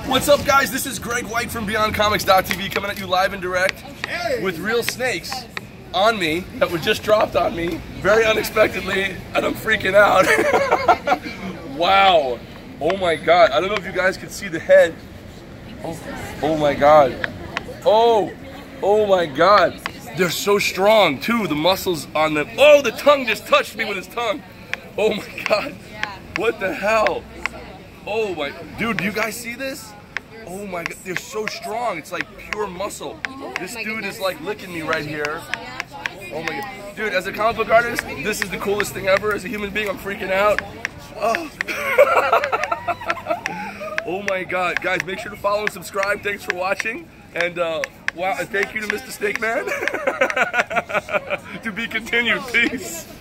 What's up, guys? This is Graig Weich from BeyondComics.tv coming at you live and direct with real snakes on me that were just dropped on me very unexpectedly, and I'm freaking out. Wow. Oh my God. I don't know if you guys can see the head. Oh my God. Oh my God. They're so strong too. The muscles on them. Oh, the tongue just touched me with his tongue. Oh my God. What the hell? Oh my, dude, do you guys see this? Oh my God, they're so strong. It's like pure muscle. This dude is like licking me right here. Oh my God. Dude, as a comic book artist, this is the coolest thing ever. As a human being, I'm freaking out. Oh. Oh my God. Guys, make sure to follow and subscribe. Thanks for watching. And wow, and thank you to Mr. Snake Man. To be continued. Peace.